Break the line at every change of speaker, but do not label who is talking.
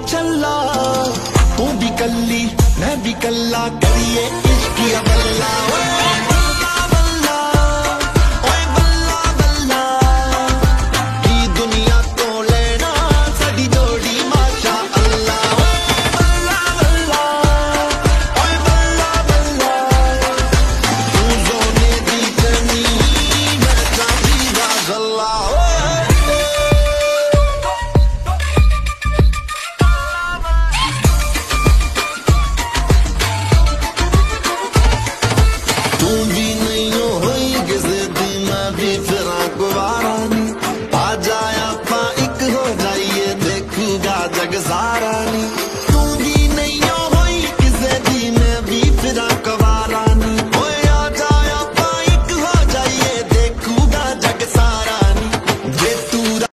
चला, तू भी कल्ली मैं भी कल्ला, करिए इश्क या बल्ला।